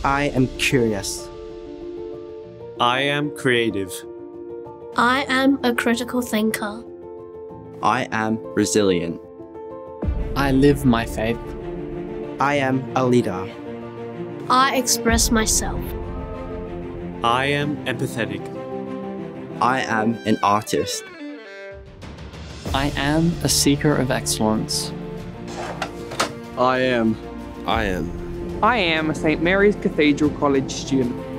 I am curious. I am creative. I am a critical thinker. I am resilient. I live my faith. I am a leader. I express myself. I am empathetic. I am an artist. I am a seeker of excellence. I am I am a St. Mary's Cathedral College student.